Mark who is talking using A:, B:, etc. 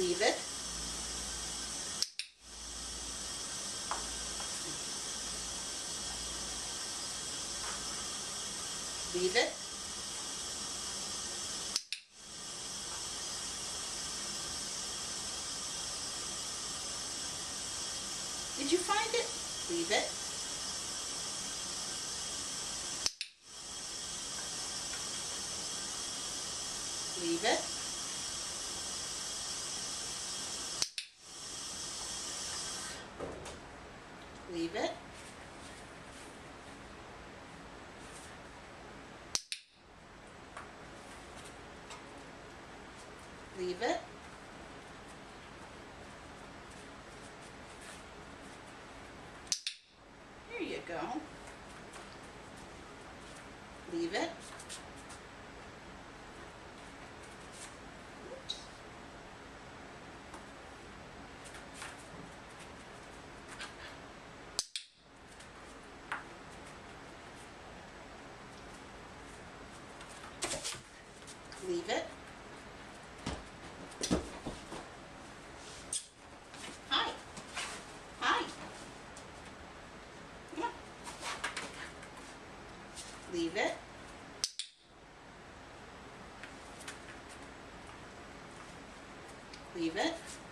A: Leave it. Leave it. Did you find it? Leave it. Leave it. Leave it. Leave it. There you go. Leave it. Oops. Leave it. Hi. Hi. Come on. Leave it. Leave it.